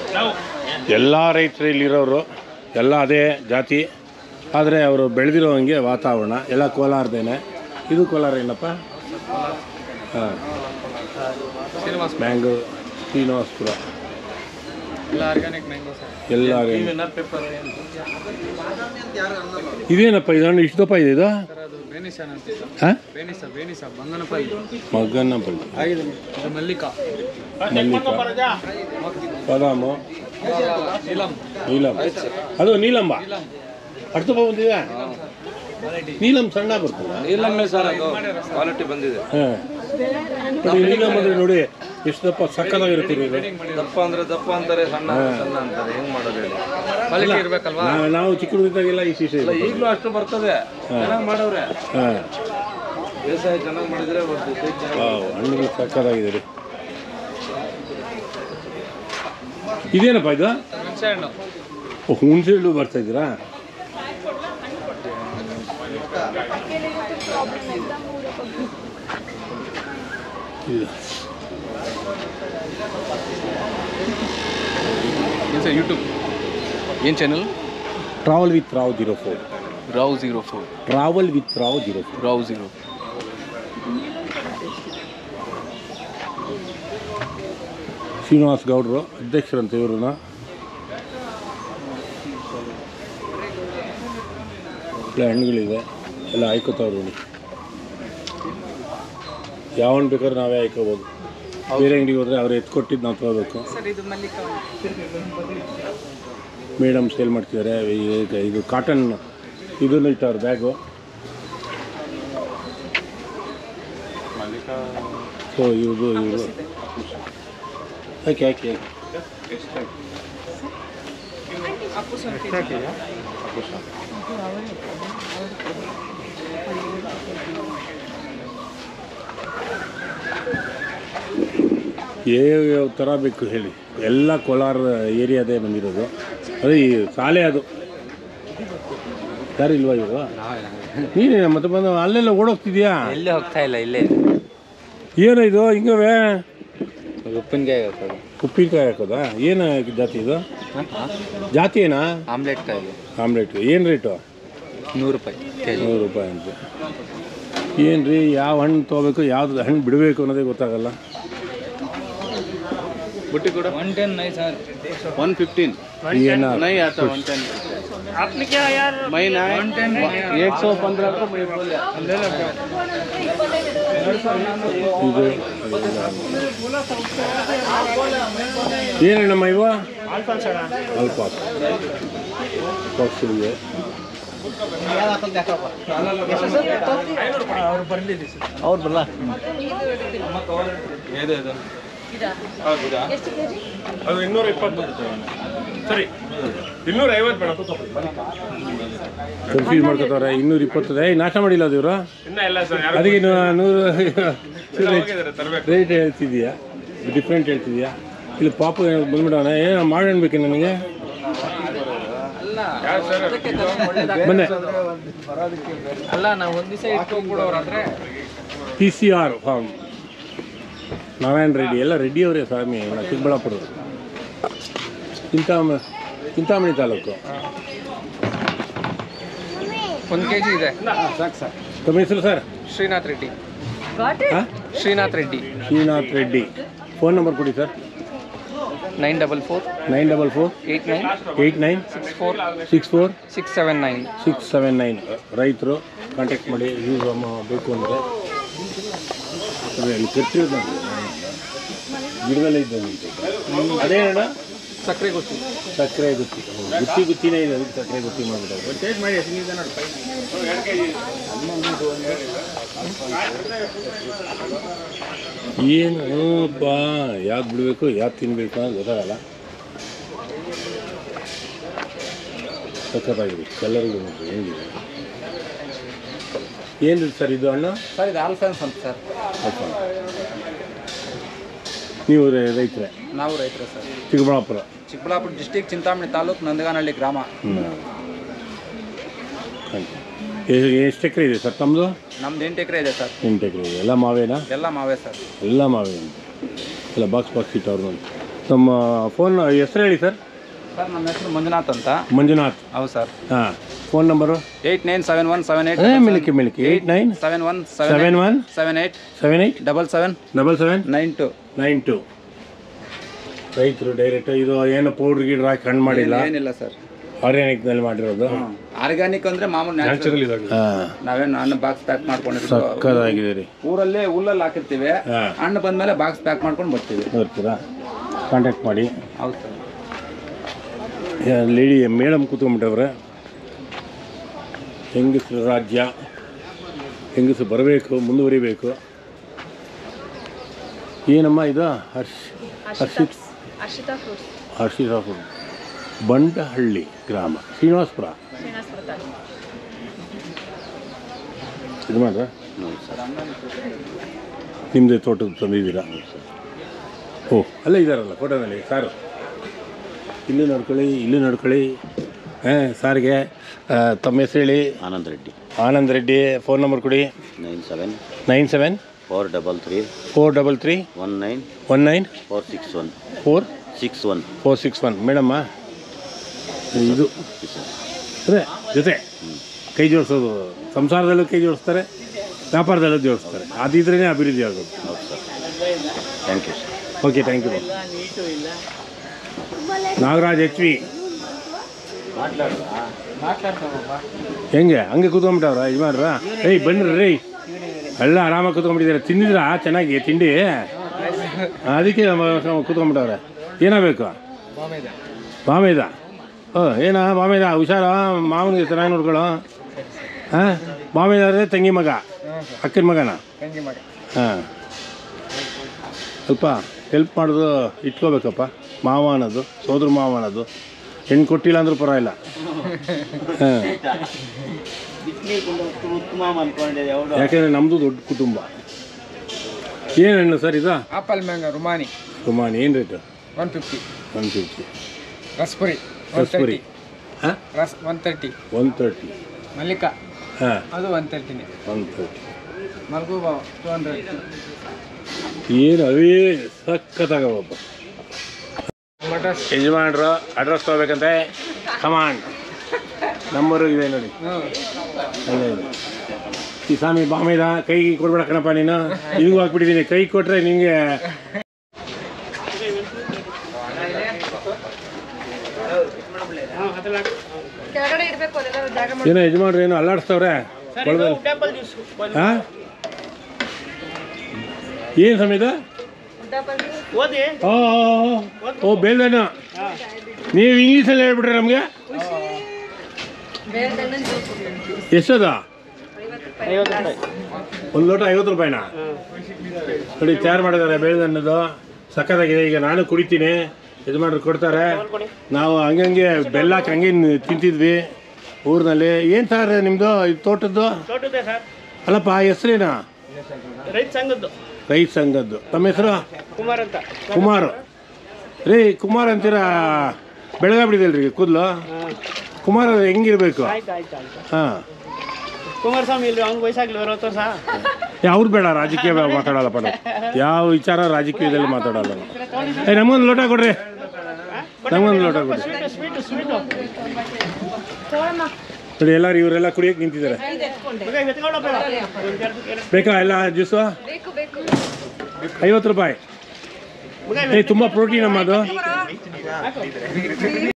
ಎಲ್ಲ ರೈತರು ಇಲ್ಲಿರೋರು ಎಲ್ಲ ಅದೇ ಜಾತಿ, ಆದರೆ ಅವರು ಬೆಳೆದಿರೋ ಹಂಗೆ ವಾತಾವರಣ ಎಲ್ಲ ಕೋಲಾರದೇನೆ. ಇದು ಕೋಲಾರ ಏನಪ್ಪ? ಹಾಂ, ಮ್ಯಾಂಗೋ ಶ್ರೀನಿವಾಸಪುರ ಎಲ್ಲ ಇದೇನಪ್ಪ ಇದನ್ನು ಇಷ್ಟು ದಪ್ಪ ಇದೆ ಇದು? ಹಾಂ, ಮಗನಪಲ್ಲಿ ಮಲ್ಲಿಕಾ, ಬಾದಾಮು, ನೀಲಂ. ಅದು ನೀಲಂಬ ಅಷ್ಟು ದಪ್ಪ ಬಂದಿದೆ. ನೀಲಂ ಸಣ್ಣ ಬರ್ತದೆ. ನೀಲಮ್ಮೆ ಸರ್, ಅದು ಕ್ವಾಲಿಟಿ ಬಂದಿದೆ. ಹಾಂ, ನೀಲಂ ಅಂದರೆ ನೋಡಿ ಎಷ್ಟು ದಪ್ಪ ಸಕ್ಕತ್ತಾಗಿರುತ್ತೆ. ದಪ್ಪ ಅಂದ್ರೆ ದಪ್ಪ ಅಂತಾರೆ, ಸಣ್ಣ ಸಣ್ಣ ಅಂತಾರೆ. ಹೆಂಗ್ ಮಾಡೋದು ಹೇಳಿ? ನಾವು ಚಿಕ್ಕದಾಗೆಲ್ಲ ಈ ಸೀಸೆ ಈಗಲೂ ಅಷ್ಟು ಬರ್ತದೆ. ಚೆನ್ನಾಗಿ ಮಾಡವ್ರೆ. ಹಾಂ, ಬೇಸಾಯ ಚೆನ್ನಾಗಿ ಮಾಡಿದ್ರೆ ಹಣ್ಣುಗಳು ಸಕ್ಕತ್ತಾಗಿದೆ ರೀ. ಇದೇನಪ್ಪ ಇದು? ಹುಣಸೆ ಹಣ್ಣು ಬರ್ತಾ ಇದ್ದೀರಾ? ಯೂಟ್ಯೂಬ್ ಏನು channel? Travel with Rao 04. Rao 04. Travel with Rao 04. Rao 0. Srinivas ಗೌಡರು ಅಧ್ಯಕ್ಷರಂತೆ ಇವ್ರನ್ನ. ಎಲ್ಲ ಹಣ್ಣುಗಳಿದೆ, ಎಲ್ಲ ಆಯ್ಕೋತಾವ್ರು ನೋಡಿ. ಯಾವ ಹಣ್ಣು ಬೇಕಾದ್ರೆ ನಾವೇ ಆಯ್ಕೋಬೋದು. ಬೇರೆ ಅಂಗಡಿಗೆ ಹೋದರೆ ಅವ್ರು ಎತ್ಕೊಟ್ಟಿದ್ದು ನಾವು ತಗೋಬೇಕು. ಮೇಡಮ್ ಸೇಲ್ ಮಾಡ್ತಿದ್ದಾರೆ. ಇದು ಕಾಟನ್ ಇದನ್ನು ಇಟ್ಟವ್ರು ಬ್ಯಾಗು. ಸೊ ಇವರು ಹಾಕಿ ಹಾಕಿ ಯಾವ ಥರ ಬೇಕು ಹೇಳಿ. ಎಲ್ಲ ಕೋಲಾರ ಏರಿಯಾದೇ ಬಂದಿರೋದು. ಅದೇ ಈ ಶಾಲೆ ಅದು. ಯಾರು ಇಲ್ವಾ ಇವರು? ನೀನೇ ಮತ್ತೆ ಬಂದು ಅಲ್ಲೆಲ್ಲ ಓಡೋಗ್ತಿದ್ಯಾ? ಎಲ್ಲೇ ಹೋಗ್ತಾ ಇಲ್ಲ, ಇಲ್ಲೇ. ಏನೋ ಇದು ಹಿಂಗವೇ? ಉಪ್ಪಿನಕಾಯಿ ಹಾಕೋದು. ಉಪ್ಪಿನಕಾಯಿ ಹಾಕೋದಾ? ಏನು ಜಾತಿ ಇದು? ಜಾತಿ ಏನಾ? ಆಮ್ಲೆಟ್ ಕಾಯಿ. ಆಮ್ಲೆಟ್ ಏನು ರೇಟು? 100 ರೂಪಾಯಿ ಕೆಜಿ. 100 ರೂಪಾಯಿ ಅಂತ. ಏನು ರೀ, ಯಾವ ಹಣ್ಣು ತೊಗೋಬೇಕು, ಯಾವ್ದು ಹಣ್ಣು ಬಿಡಬೇಕು ಅನ್ನೋದೇ ಗೊತ್ತಾಗಲ್ಲ. बुट्टी ಕೂಡ 110 नहीं सर, 115 ये ना नहीं आता 110. आपने क्या यार मैं ना 115 को मैं बोला ले लो. ಏನಮ್ಮ ಇವ? ಅಲ್ಪಾಸ್ ಬಾಕ್ಸಿಗೆ ಅವ್ರು ಬರಲ್ಲ. ಅದು 220 ಸರಿ, 250 ಬೇಡ. ಕನ್ಫ್ಯೂಸ್ ಮಾಡ್ಕೋತಾರೆ. 220 ನಾಶ ಮಾಡಿಲ್ಲ ಅದು ಇವರು. ಅದಕ್ಕೆ 100 ರೇಟ್ ಹೇಳ್ತಿದ್ಯಾ? ಡಿಫ್ರೆಂಟ್ ಹೇಳ್ತಿದ್ಯಾ? ಇಲ್ಲಿ ಪಾಪ ಬಂದ್ಬಿಡೋಣ. ಏನು ಮಾಡಬೇಕು ನನಗೆ? ಬನ್ನೆ ಅಲ್ಲ, ನಾವು ಒಂದು ದಿವಸ ಇಟ್ಕೊಂಡ್ಬಿಡೋರಂದ್ರೆ PCR ಫಾರ್ಮ್ ನಾರಾಯಣ ರೆಡ್ಡಿ ಎಲ್ಲ ರೆಡ್ಡಿ ಅವರೇ ಸ್ವಾಮಿ. ಚಿಕ್ಕಬಳ್ಳಾಪುರ, ಚಿಂತಾಮಣಿ ತಾಲೂಕು. 1 kg ಇದೆ. ತಮ್ಮ ಹೆಸರು ಸರ್? ಶ್ರೀನಾಥ್ ರೆಡ್ಡಿ. ಹಾಂ, ಶ್ರೀನಾಥ್ ರೆಡ್ಡಿ. ಶ್ರೀನಾಥ್ ರೆಡ್ಡಿ. ಫೋನ್ ನಂಬರ್ ಕೊಡಿ ಸರ್. 944 944 89 64 679. ರೈತರು ಕಾಂಟ್ಯಾಕ್ಟ್ ಮಾಡಿ. ಯೂಸ್ ಬೇಕು ಅಂದರೆ ಅಲ್ಲಿ ಕಟ್ಟಿರೋದು ಗಿಡದಲ್ಲೇ ಇದ್ದಂತೆ. ಅದೇನಣ್ಣ? ಸಕ್ಕರೆ ಗೊತ್ತಿ. ಸಕ್ಕರೆ ಗುತ್ತಿ. ಗುತ್ತಿನೇ ಇದೆ, ಅದಕ್ಕೆ ಸಕ್ಕರೆ ಗುತ್ತಿ ಮಾಡಿಬಿಟ್ಟು ಟೇಸ್ಟ್ ಮಾಡಿ. ಏನು ಬಾ, ಯಾವ್ದು ಬಿಡಬೇಕು ಯಾವ್ದು ತಿನ್ನಬೇಕು ಅನ್ನೋದು ಗೊತ್ತಾಗಲ್ಲ. ಸಕ್ಕತ್ತಾಗಿದೆ ಕಲರ್ಗಳು ಹೆಂಗಿದೆ. ಏನು ಸರ್ ಇದು ಹಣ್ಣು? ಸರ್ ಇದು ಆಲ್ಫಾನ್ಸ್ ಅಂತ ಸರ್. ನೀವು ರೈತರೇ? ನಾವು ರೈತರೇ ಸರ್. ಚಿಕ್ಕಬಳ್ಳಾಪುರ ಡಿಸ್ಟಿಕ್, ಚಿಂತಾಮಣಿ ತಾಲೂಕು, ನಂದಗಾನಹಳ್ಳಿ ಗ್ರಾಮ. ಎಷ್ಟು ಎಕರೆ ಇದೆ ಸರ್ ತಮ್ಮದು? ನಮ್ದು 8 ಎಕರೆ ಇದೆ ಸರ್. 8 ಎಕರೆ ಇದೆ. ಎಲ್ಲ ಮಾವೇನಾ? ಎಲ್ಲ ಮಾವೇ ಸರ್. ಎಲ್ಲ ಮಾವೇ. ಎಲ್ಲ ಬಾಕ್ಸ್ ಇಟ್ಟವ್ರು ನೋಡಿ. ನಮ್ಮ ಫೋನ್ ಹೆಸರು ಹೇಳಿ ಸರ್. ಸರ್ ನಮ್ಮ ಹೆಸರು ಮಂಜುನಾಥ್ ಅಂತ. ಮಂಜುನಾಥ್. ಹೌದು ಸರ್. ಹಾಂ, ಫೋನ್ ನಂಬರು 897178 ಮಿಲ್ಕಿ 8971787777 ರೈತರು ಡೈರೆಕ್ಟ್ ಇದು ಏನು ಪೌಡ್ರ್ ಗಿಡ್ರ್ ಹಾಕಿ ಹಣ್ಣು ಮಾಡಿಲ್ಲ, ಏನಿಲ್ಲ ಸರ್. ಆರ್ಗ್ಯಾನಿಕ್ನಲ್ಲಿ ಮಾಡಿರೋದು. ಆರ್ಗ್ಯಾನಿಕ್ ಅಂದ್ರೆ ಮಾಮೂಲು ನ್ಯಾಚುರಲ್. ನಾವೇನು ಹಣ್ಣು ಬಾಕ್ಸ್ ಪ್ಯಾಕ್ ಮಾಡ್ಕೊಂಡಿರ್ತೀವಿ. ಸಕ್ಕದಾಗಿದೆ ರೀ. ಊರಲ್ಲಿ ಹುಲ್ಲಲ್ಲಿ ಹಾಕಿರ್ತೀವಿ, ಹಣ್ಣು ಬಂದ್ಮೇಲೆ ಬಾಕ್ಸ್ ಪ್ಯಾಕ್ ಮಾಡ್ಕೊಂಡು ಬರ್ತೀವಿ. ಬರ್ತೀರಾ? ಕಾಂಟ್ಯಾಕ್ಟ್ ಮಾಡಿ. ಹೌದು ಸರ್. Lady madam ಕೂತ್ಕೊಂಡ್ಬಿಟ್ಟವ್ರೆ. ಹೆಂಗಸರು ರಾಜ್ಯ, ಹೆಂಗಸರು ಬರಬೇಕು, ಮುಂದುವರಿಬೇಕು. ಏನಮ್ಮ ಇದು? ಹರ್ಷಿತಾ ಫುಡ್, ಬಂಡಹಳ್ಳಿ ಗ್ರಾಮ, ಶ್ರೀನಿವಾಸಪುರ. ಇದು ಮಾಡ್ರ ನಿಮ್ಮದೇ ತೋಟದ ತಂದಿದ್ದೀರಾ? ಓ, ಅಲ್ಲೇ ಇದ್ದಾರಲ್ಲ ಫೋಟೋನಲ್ಲಿ ಸಾರು. ಇಲ್ಲೂ ನೋಡ್ಕೊಳ್ಳಿ. ಸಾರಿಗೆ ತಮ್ಮ ಹೆಸರು ಹೇಳಿ. ಆನಂದ್ ರೆಡ್ಡಿ. ಫೋನ್ ನಂಬರ್ ಕೊಡಿ. 97 433 461. ಮೇಡಮ್ಮ, ಇದು ಅದೇ ಜೊತೆ ಕೈ ಜೋಡಿಸೋದು. ಸಂಸಾರದಲ್ಲೂ ಕೈ ಜೋಡಿಸ್ತಾರೆ, ವ್ಯಾಪಾರದಲ್ಲೂ ಜೋಡಿಸ್ತಾರೆ. ಅದಿದ್ರೇ ಅಭಿವೃದ್ಧಿ ಆಗೋದು. Thank you sir. Okay, thank you. Nagaraj HV ಹೆಂಗೆ ಹಂಗೆ ಕೂತ್ಕೊಂಡ್ಬಿಟ್ಟವ್ರ ಯಜಮಾನ್ರ? ಏಯ್ ಬನ್ನಿರಿ ರೀ, ಎಲ್ಲ ಆರಾಮಾಗಿ ಕೂತ್ಕೊಂಡ್ಬಿಟ್ಟಿದ್ದಾರೆ. ತಿಂದಿದ್ರಾ ಚೆನ್ನಾಗಿ ತಿಂಡಿ? ಅದಕ್ಕೆ ಕೂತ್ಕೊಂಡ್ಬಿಟ್ಟವ್ರೆ. ಏನಾಗಬೇಕು? ಬಾಮೇದ. ಏನ ಬಾಮೇದ? ಹುಷಾರ, ಮಾವನಿಗೆ ಚೆನ್ನಾಗಿ ನೋಡ್ಕೊಳ್ಳೋ. ಹಾಂ, ಬಾಮೇದ ಅಂದರೆ ತಂಗಿ ಮಗ, ಅಕ್ಕನ ಮಗನ? ಹಾಂ, ಸ್ವಲ್ಪ ಹೆಲ್ಪ್ ಮಾಡೋದು ಇಟ್ಕೋಬೇಕಪ್ಪ. ಮಾವ ಅನ್ನೋದು, ಸೋದರ ಮಾವ ಅನ್ನೋದು. ಹೆಣ್ಣು ಕೊಟ್ಟಿಲ್ಲ ಅಂದ್ರೂ ಪರವಾಗಿಲ್ಲ. ಹಾಂ, ಯಾಕೆಂದರೆ ನಮ್ಮದು ದೊಡ್ಡ ಕುಟುಂಬ. ಏನು ಹಣ್ಣು ಸರ್ ಇದು? Apple mango Rumani. ಏನು ರೇಟು? 150. ರಸ್ಪುರಿ ಹಾಂ, 130. ಮಲ್ಲಿಕಾ ಹಾಂ, ಅದು 130. ಮಲ್ಗೂಬಾ 200. ಏನು ಅವೇ ಸಕ್ಕತ್ತಾಗವಪ್ಪ. ಯಜಮಾನ್ರು ಅಡ್ರೆಸ್ ತೊಗೋಬೇಕಂತೆ. ಕಮಾಂಡ್ ನಂಬರು ಇದೆ ನೋಡಿ. ಅಲ್ಲೇ ಇದೆ. ಈ ಸ್ವಾಮಿ ಬಾಮೇದ ಕೈ ಕೊಡ್ಬೇಡ ಕಣಪ್ಪ ನೀನು. ನಿನಗೂ ಹಾಕ್ಬಿಟ್ಟಿದ್ದೀನಿ. ಕೈ ಕೊಟ್ಟರೆ ನಿನಗೆ ಏನೋ ಯಜಮಾನ್ರು ಏನು ಅಲ್ಲಾಡಿಸ್ತವ್ರೆ. ಹಾಂ, ಏನು ಸಮಯದ? ಓ ಬೇಲ್ದಣ್ಣ, ನೀವು ಇಂಗ್ಲೀಷಲ್ಲಿ ಹೇಳ್ಬಿಟ್ರೆ ನಮಗೆ. ಎಷ್ಟದ? 1 ಲೋಟ 50 ರೂಪಾಯಿನಾ? ನೋಡಿ, ತಯಾರು ಮಾಡಿದ್ದಾರೆ ಬೇಲ್ದಣ್ಣದು. ಸಕ್ಕತ್ತಾಗಿದೆ. ಈಗ ನಾನು ಕುಡಿತೀನಿ, ಯಜಮಾನ್ರು ಕೊಡ್ತಾರೆ. ನಾವು ಹಂಗಂಗೆ ಬೆಲ್ಲ ಹಾಕಿ ಹಂಗೆ ತಿಂತಿದ್ವಿ ಊರಿನಲ್ಲಿ. ಏನು ಸರ್ ನಿಮ್ಮದು ಇದು ತೋಟದ್ದು? ಅಲ್ಲಪ್ಪ, ಹೆಸ್ರೇನಾ? ರೈತ ಸಂಘದ್ದು. ತಮ್ಮ ಹೆಸರು? ಕುಮಾರ್ ರೀ. ಕುಮಾರ್ ಅಂತೀರಾ? ಬೆಳಗಾಬಿಡಿದಲ್ರಿ ಕೂದಲು. ಕುಮಾರ್ ಹೆಂಗಿರ್ಬೇಕು? ಹಾಂ, ಕುಮಾರಸ್ವಾಮಿ ಇಲ್ರಿ, ಅವ್ನು ವಯಸ್ಸಾಗ್ಲಿ 40 ವರ್ಷ. ಅವ್ರು ಬೇಡ, ರಾಜಕೀಯ ಮಾತಾಡೋಲ್ಲಪ್ಪ ನಾವು. ಯಾವ ವಿಚಾರ ರಾಜಕೀಯದಲ್ಲಿ ಮಾತಾಡೋಲ್ಲ. ನಮಗೊಂದು ಲೋಟ ಕೊಡ್ರಿ. ನೋಡಿ, ಎಲ್ಲರೂ ಇವರೆಲ್ಲ ಕುಡಿಯೋಕೆ ನಿಂತಿದ್ದಾರೆ. ಬೇಕಾ ಎಲ್ಲ ಜ್ಯೂಸು? 50 ರೂಪಾಯಿ. ತುಂಬ ಪ್ರೋಟೀನ್ ಅಮ್ಮ ಅದು.